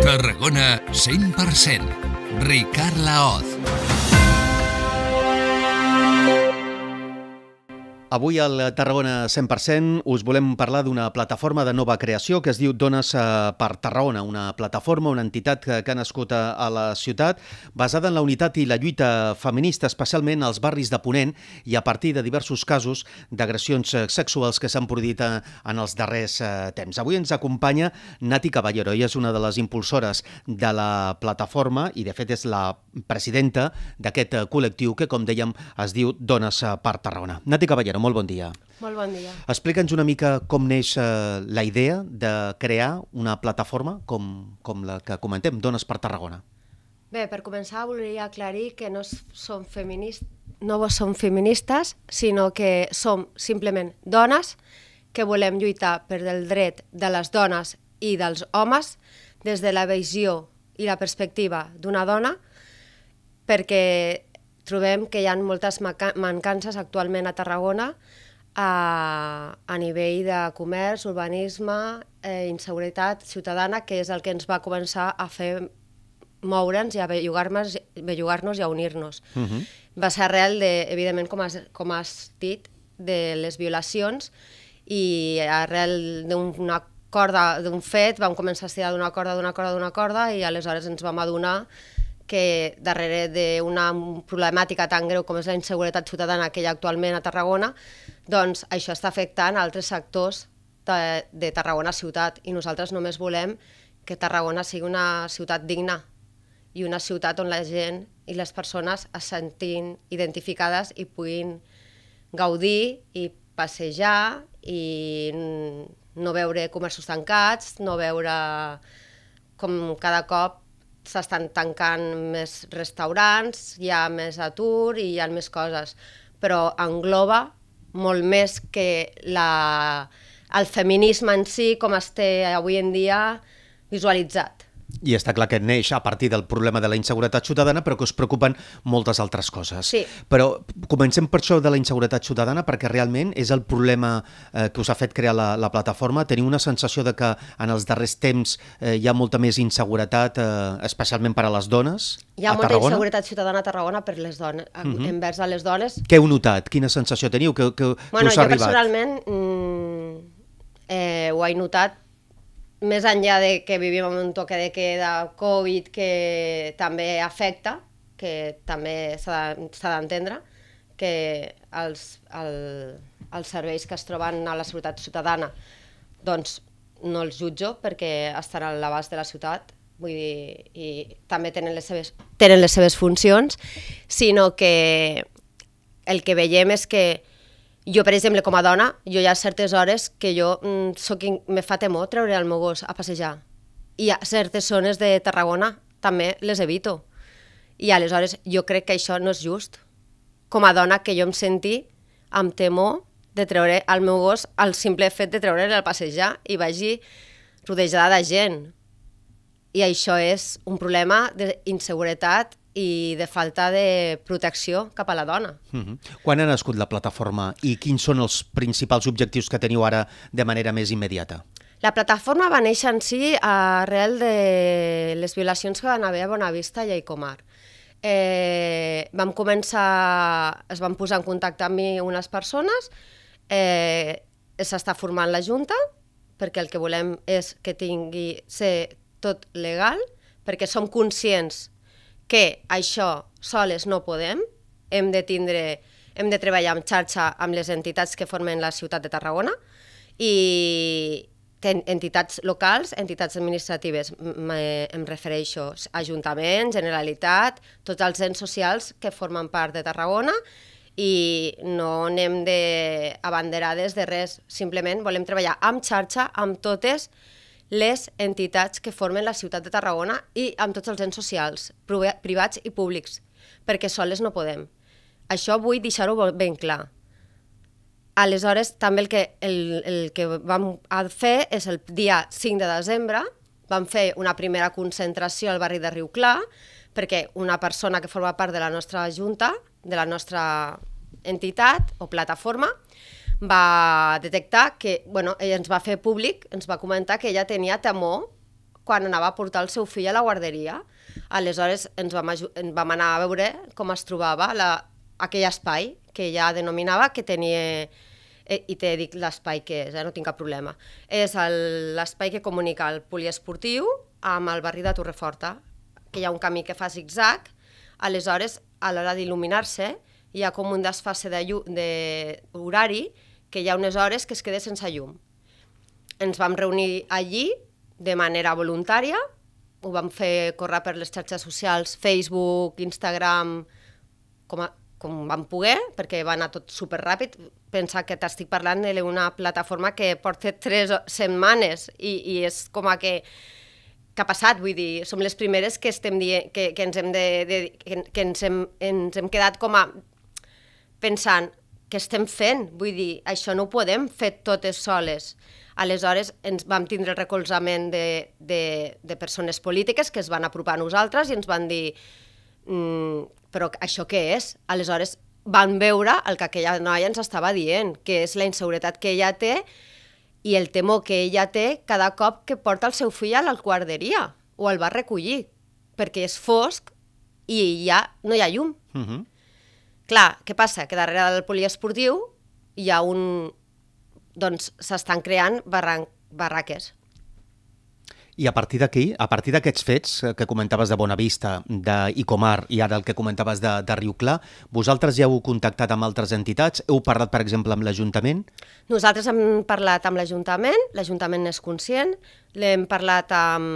Tarragona 100%. Ricard Laoz. Avui al Tarragona 100% us volem parlar d'una plataforma de nova creació que es diu Dones per Tarragona, una plataforma, una entitat que ha nascut a la ciutat basada en la unitat i la lluita feminista, especialment als barris de Ponent i a partir de diversos casos d'agressions sexuals que s'han produït en els darrers temps. Avui ens acompanya Nati Caballero, ella és una de les impulsores de la plataforma i de fet és la presidenta d'aquest col·lectiu que, com dèiem, es diu Dones per Tarragona. Nati Caballero, molt bon dia. Molt bon dia. Explica'ns una mica com neix la idea de crear una plataforma com la que comentem, Dones per Tarragona. Bé, per començar volia aclarir que no som feministes, sinó que som simplement dones que volem lluitar per el dret de les dones i dels homes des de la visió i la perspectiva d'una dona, perquè trobem que hi ha moltes mancances actualment a Tarragona a nivell de comerç, urbanisme, inseguretat ciutadana, que és el que ens va començar a fer moure'ns i a bellugar-nos i a unir-nos. Va ser arrel, evidentment, com has dit, de les violacions i arrel d'un fet vam començar a estirar d'una corda i aleshores ens vam adonar que darrere d'una problemàtica tan greu com és la inseguretat ciutadana que hi ha actualment a Tarragona, doncs això està afectant altres sectors de Tarragona ciutat i nosaltres només volem que Tarragona sigui una ciutat digna i una ciutat on la gent i les persones es sentin identificades i puguin gaudir i passejar i no veure comerços tancats, no veure com cada cop s'estan tancant més restaurants, hi ha més atur i hi ha més coses, però engloba molt més que el feminisme en si com es té avui en dia visualitzat. I està clar que neix a partir del problema de la inseguretat ciutadana, però que us preocupen moltes altres coses. Sí. Però comencem per això de la inseguretat ciutadana, perquè realment és el problema que us ha fet crear la plataforma. Teniu una sensació de que en els darrers temps hi ha molta més inseguretat, especialment per a les dones a Tarragona? Hi ha molta inseguretat ciutadana a Tarragona per les dones, envers a les dones. Què heu notat? Quina sensació teniu? Què us ha arribat? Jo personalment ho he notat. Més enllà de que vivim en un toque de queda, Covid, que també afecta, que també s'ha d'entendre, que els serveis que es troben a la seguretat ciutadana doncs no els jutjo perquè estan a l'abast de la ciutat, vull dir, i també tenen les seves funcions, sinó que el que veiem és que jo, per exemple, com a dona, hi ha certes hores que me fa temor treure el meu gos a passejar. I a certes zones de Tarragona també les evito. I aleshores jo crec que això no és just. Com a dona que jo em senti amb temor de treure el meu gos al simple fet de treure'l a passejar i vagi rodejada de gent. I això és un problema d'inseguretat i de falta de protecció cap a la dona. Quan ha nascut la plataforma i quins són els principals objectius que teniu ara de manera més immediata? La plataforma va néixer en si arrel de les violacions que van haver a Bonavista i a Icomar. Es van posar en contacte amb mi unes persones, s'està formant la Junta, perquè el que volem és que ser tot legal, perquè som conscients que això soles no podem, hem de treballar en xarxa amb les entitats que formen la ciutat de Tarragona i entitats locals, entitats administratives, em refereixo a Ajuntament, Generalitat, tots els ens socials que formen part de Tarragona i no anem d'abanderades de res, simplement volem treballar en xarxa amb totes les entitats que formen la ciutat de Tarragona i amb tots els ens socials, privats i públics, perquè soles no podem. Això vull deixar-ho ben clar. Aleshores, també el que vam fer és el dia 5 de desembre, vam fer una primera concentració al barri de Riu Clar, perquè una persona que forma part de la nostra junta, de la nostra entitat o plataforma, va detectar que, ella ens va fer públic, ens va comentar que ella tenia temor quan anava a portar el seu fill a la guarderia. Aleshores ens vam anar a veure com es trobava aquell espai que ella denominava que tenia, i te dic l'espai que és, no tinc cap problema. És l'espai que comunica el poliesportiu amb el barri de Torreforta, que hi ha un camí que fa zigzag. Aleshores, a l'hora d'il·luminar-se, hi ha com un desfase d'horari que hi ha unes hores que es queda sense llum. Ens vam reunir allí de manera voluntària, ho vam fer córrer per les xarxes socials, Facebook, Instagram, com vam poder, perquè va anar tot superràpid. Pensa que t'estic parlant d'una plataforma que porta 3 setmanes i és com que ha passat, vull dir, som les primeres que estem dient que ens hem quedat com a pensant què estem fent, vull dir, això no ho podem fer totes soles. Aleshores ens vam tindre el recolzament de persones polítiques que es van apropar a nosaltres i ens van dir però això què és? Aleshores van veure el que aquella noia ens estava dient, que és la inseguretat que ella té i el temor que ella té cada cop que porta el seu fill a la guarderia o el va recollir, perquè és fosc i ja no hi ha llum. Clar, què passa? Que darrere del poliesportiu hi ha doncs s'estan creant barraques. I a partir d'aquí, a partir d'aquests fets que comentaves de Bonavista, d'Icomar i ara el que comentaves de Riu Clar, vosaltres ja heu contactat amb altres entitats? Heu parlat, per exemple, amb l'Ajuntament? Nosaltres hem parlat amb l'Ajuntament és conscient, l'hem parlat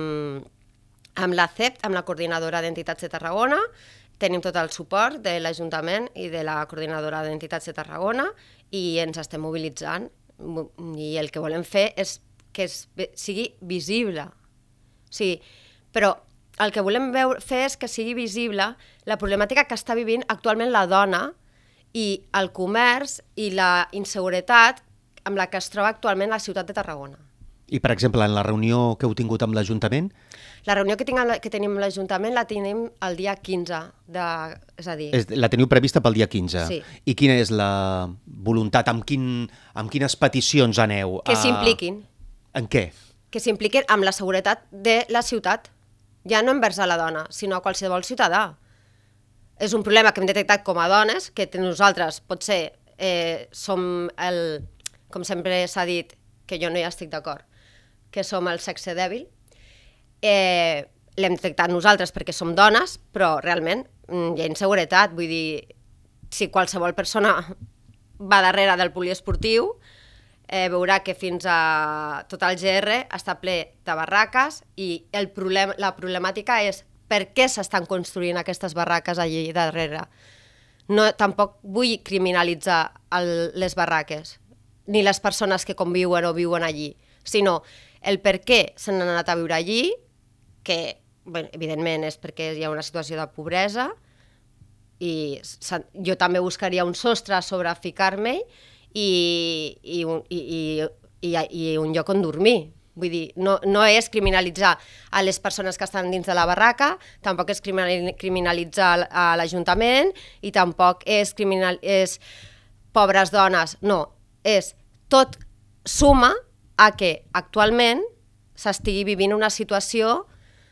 amb la CEP, amb la Coordinadora d'Entitats de Tarragona, tenim tot el suport de l'Ajuntament i de la Coordinadora d'Entitats de Tarragona i ens estem mobilitzant i el que volem fer és que sigui visible. Sí, però el que volem fer és que sigui visible la problemàtica que està vivint actualment la dona i el comerç i la inseguretat amb la que es troba actualment la ciutat de Tarragona. I, per exemple, en la reunió que heu tingut amb l'Ajuntament? La reunió que tenim amb l'Ajuntament la tenim el dia 15, és a dir... La teniu prevista pel dia 15? Sí. I quina és la voluntat? Amb quines peticions aneu? Que s'impliquin. En què? Que s'impliquin amb la seguretat de la ciutat, ja no envers a la dona, sinó a qualsevol ciutadà. És un problema que hem detectat com a dones, que nosaltres potser som com sempre s'ha dit, que jo no hi estic d'acord, que som el sexe dèbil. L'hem detectat nosaltres perquè som dones, però realment hi ha inseguretat. Vull dir, si qualsevol persona va darrere del poliesportiu, veurà que fins a tot el GR està ple de barraques i la problemàtica és per què s'estan construint aquestes barraques allí darrere. Tampoc vull criminalitzar les barraques, ni les persones que conviuen o viuen allí, sinó el per què s'han anat a viure allí, que evidentment és perquè hi ha una situació de pobresa i jo també buscaria un sostre sobre ficar-me i un lloc on dormir. Vull dir, no és criminalitzar a les persones que estan dins de la barraca, tampoc és criminalitzar a l'Ajuntament i tampoc és pobres dones, no, és tot suma a que actualment s'estigui vivint una situació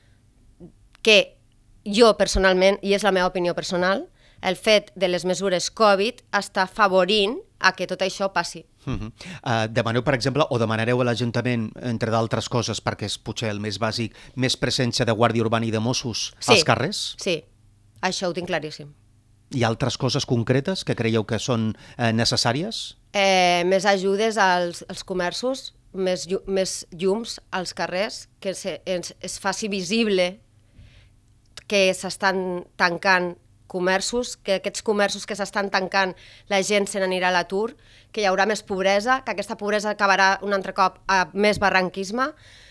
que jo personalment, i és la meva opinió personal, el fet de les mesures Covid està afavorint a que tot això passi. Demaneu, per exemple, o demanareu a l'Ajuntament, entre d'altres coses, perquè és potser el més bàsic, més presència de Guàrdia Urbana i de Mossos als carrers? Sí, això ho tinc claríssim. Hi ha altres coses concretes que creieu que són necessàries? Més ajudes als comerços, més llums als carrers, que es faci visible que s'estan tancant comerços, que aquests comerços que s'estan tancant la gent se n'anirà a l'atur, que hi haurà més pobresa, que aquesta pobresa acabarà un altre cop a més barranquisme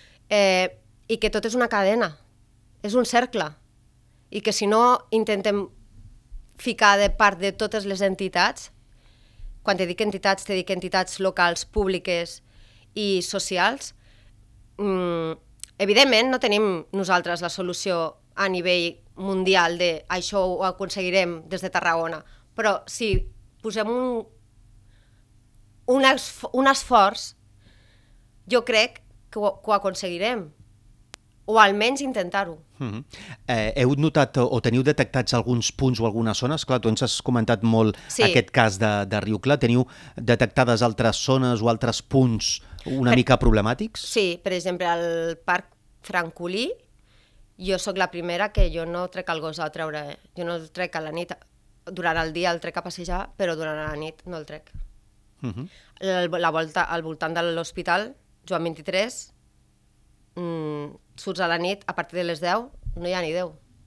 i que tot és una cadena, és un cercle i que si no intentem ficar de part de totes les entitats, quan te dic entitats locals, públiques i socials, evidentment no tenim nosaltres la solució a nivell mundial de això ho aconseguirem des de Tarragona, però si posem un esforç, jo crec que ho aconseguirem. o almenys intentar-ho. Heu notat o teniu detectats alguns punts o algunes zones? Clar, tu ens has comentat molt aquest cas de Riu Clar. Teniu detectades altres zones o altres punts una mica problemàtics? Sí, per exemple, al Parc Francolí, jo sóc la primera que jo no trec el gos a treure. Jo no el trec a la nit. Durant el dia el trec a passejar, però durant la nit no el trec. Al voltant de l'hospital, Joan 23, surts a la nit, a partir de les 10, no hi ha ni 10.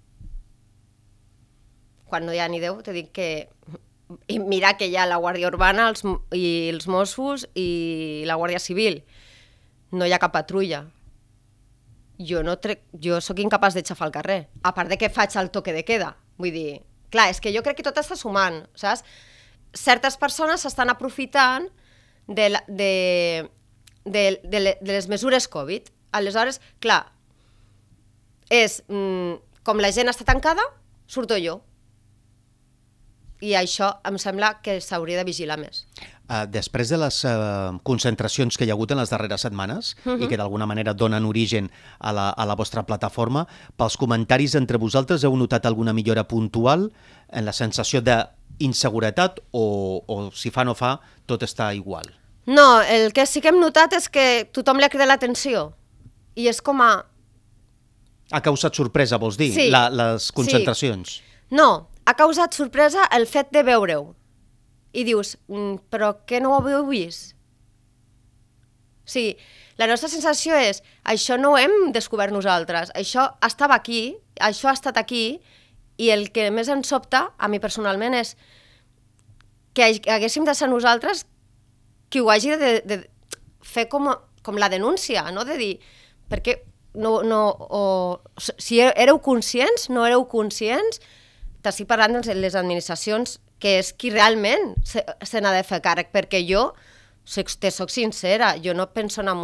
Quan no hi ha ni 10, t'he dit que... I mira que hi ha la Guàrdia Urbana i els Mossos i la Guàrdia Civil. No hi ha cap patrulla. Jo sóc incapaç de xafar al carrer, a part de que faig el toque de queda. Vull dir, clar, és que jo crec que tot està sumant, saps? Certes persones s'estan aprofitant de les mesures Covid. Aleshores, clar, és com la gent està tancada, surto jo. I això em sembla que s'hauria de vigilar més. Després de les concentracions que hi ha hagut en les darreres setmanes i que d'alguna manera donen origen a la vostra plataforma, pels comentaris entre vosaltres heu notat alguna millora puntual en la sensació d'inseguretat o si fa no fa, tot està igual? No, el que sí que hem notat és que tothom li ha cridat l'atenció i és com a... Ha causat sorpresa, vols dir, sí, les concentracions? Sí. No, ha causat sorpresa el fet de veure-ho. I dius, però què no ho haveu vist? Sí, la nostra sensació és, això no ho hem descobert nosaltres, això estava aquí, això ha estat aquí, i el que més ens sobta, a mi personalment, és que haguéssim de ser nosaltres qui ho hagi de fer com la denúncia, no? De dir, perquè si éreu conscients, no éreu conscients, t'estic parlant de les administracions, que és qui realment se n'ha de fer càrrec, perquè jo, te soc sincera, jo no penso en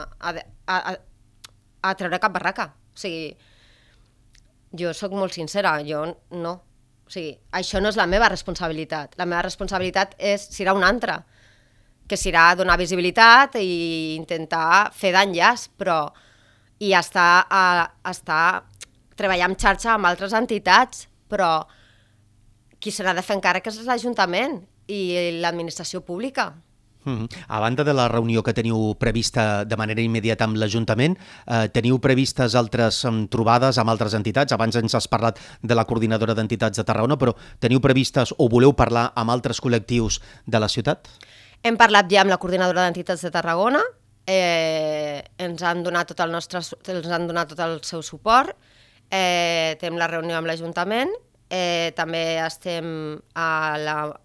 a treure cap barraca. O sigui, jo sóc molt sincera, jo no. O sigui, això no és la meva responsabilitat. La meva responsabilitat serà una altra, que serà donar visibilitat i intentar fer d'enllaç, però i treballar en xarxa amb altres entitats, però qui se n'ha de fer encàrrec és l'Ajuntament i l'administració pública. A banda de la reunió que teniu prevista de manera immediata amb l'Ajuntament, teniu previstes altres trobades amb altres entitats? Abans ens has parlat de la Coordinadora d'Entitats de Tarragona, però teniu previstes o voleu parlar amb altres col·lectius de la ciutat? Hem parlat ja amb la Coordinadora d'Entitats de Tarragona, ens han donat tot el seu suport, tenim la reunió amb l'Ajuntament, també estem a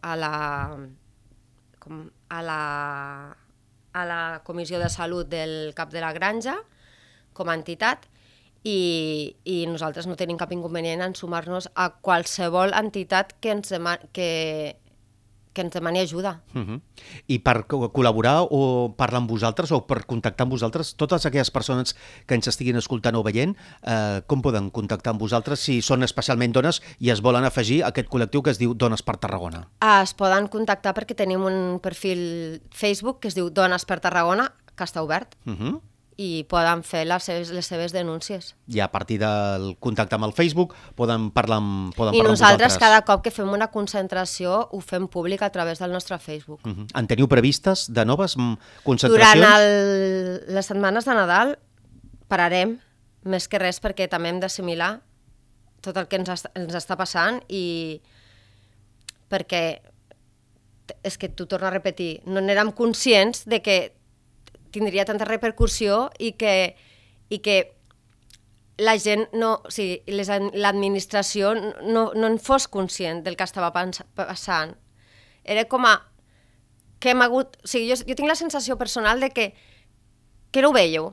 la Comissió de Salut del Cap de la Granja com a entitat i nosaltres no tenim cap inconvenient en sumar-nos a qualsevol entitat que ens demani ajuda. I per col·laborar o parlar amb vosaltres o per contactar amb vosaltres, totes aquelles persones que ens estiguin escoltant o veient, com poden contactar amb vosaltres si són especialment dones i es volen afegir a aquest col·lectiu que es diu Dones per Tarragona? Es poden contactar perquè tenim un perfil Facebook que es diu Dones per Tarragona, que està obert, i poden fer les seves denúncies. I a partir del contacte amb el Facebook poden parlar amb vosaltres. I nosaltres cada cop que fem una concentració ho fem públic a través del nostre Facebook. En teniu previstes de noves concentracions? Durant les setmanes de Nadal pararem, més que res perquè també hem d'assimilar tot el que ens està passant i perquè és que t'ho torno a repetir, no n'érem conscients de que tindria tanta repercussió i que la gent l'administració no en fos conscient del que estava passant. Era com a... que hem hagut... O sigui, jo tinc la sensació personal de que no ho veieu.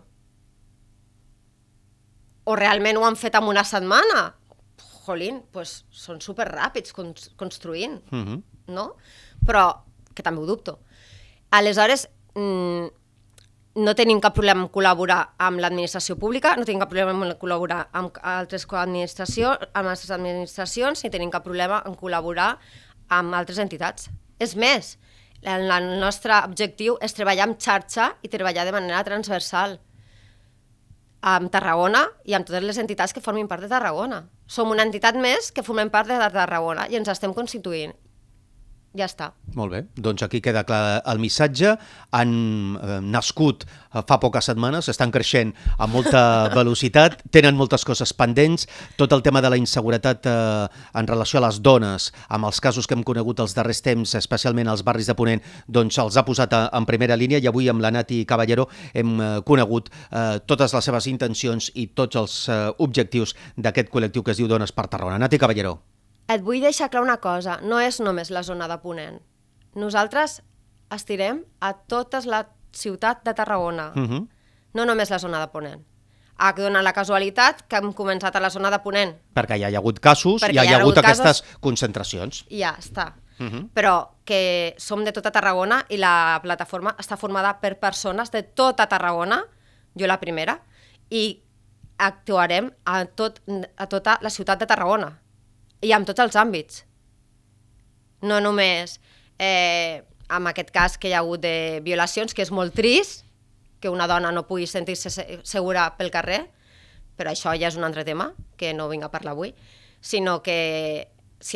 O realment ho han fet en una setmana. Jolín, doncs són superràpids construint, no? Però que també ho dubto. Aleshores, no tenim cap problema en col·laborar amb l'administració pública, no tenim cap problema en col·laborar amb altres administracions, ni tenim cap problema en col·laborar amb altres entitats. És més, el nostre objectiu és treballar en xarxa i treballar de manera transversal. amb Tarragona i amb totes les entitats que formin part de Tarragona. Som una entitat més que formem part de Tarragona i ens estem constituint. Ja està. Molt bé, doncs aquí queda clar el missatge. Han nascut fa poques setmanes, estan creixent amb molta velocitat, tenen moltes coses pendents. Tot el tema de la inseguretat en relació a les dones, amb els casos que hem conegut els darrers temps, especialment als barris de Ponent, doncs els ha posat en primera línia, i avui amb la Nati Caballero hem conegut totes les seves intencions i tots els objectius d'aquest col·lectiu que es diu Dones per Tarragona. Nati Caballero. Et vull deixar clar una cosa, no és només la zona de Ponent. Nosaltres estirem a tota la ciutat de Tarragona, no només la zona de Ponent. Ha donat la casualitat que hem començat a la zona de Ponent. Perquè ja hi ha hagut casos, ja hi ha hagut aquestes concentracions. I ja està. Però que som de tota Tarragona i la plataforma està formada per persones de tota Tarragona, jo la primera, i actuarem a tota la ciutat de Tarragona. I amb tots els àmbits. No només amb aquest cas que hi ha hagut de violacions, que és molt trist, que una dona no pugui sentir-se segura pel carrer, però això ja és un altre tema, que no vinc a parlar avui, sinó que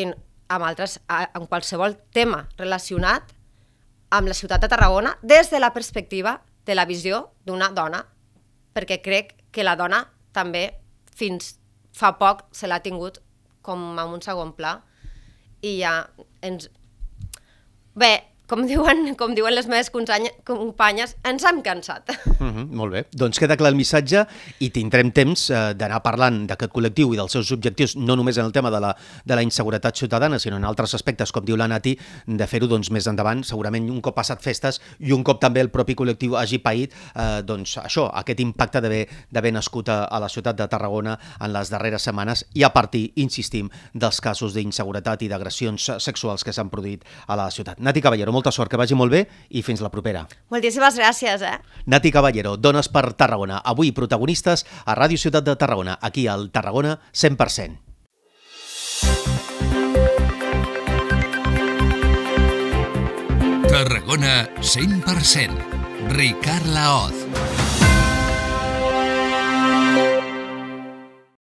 amb qualsevol tema relacionat amb la ciutat de Tarragona des de la perspectiva de la visió d'una dona, perquè crec que la dona també fins fa poc se l'ha tingut com en un segon pla, i ja ens... Bé, com diuen les meves companyes, ens hem cansat. Molt bé, doncs queda clar el missatge i tindrem temps d'anar parlant d'aquest col·lectiu i dels seus objectius, no només en el tema de la inseguretat ciutadana, sinó en altres aspectes, com diu la Nati, de fer-ho doncs, més endavant, segurament un cop passat festes i un cop també el propi col·lectiu hagi paït doncs, això, aquest impacte d'haver nascut a la ciutat de Tarragona en les darreres setmanes i a partir, insistim, dels casos d'inseguretat i d'agressions sexuals que s'han produït a la ciutat. Nati Caballero, molta sort, que vagi molt bé i fins la propera. Moltíssimes gràcies, Nati Caballero, Dones per Tarragona, avui protagonistes a Ràdio Ciutat de Tarragona, aquí al Tarragona 100%. Tarragona 100%. Ricard Laoz.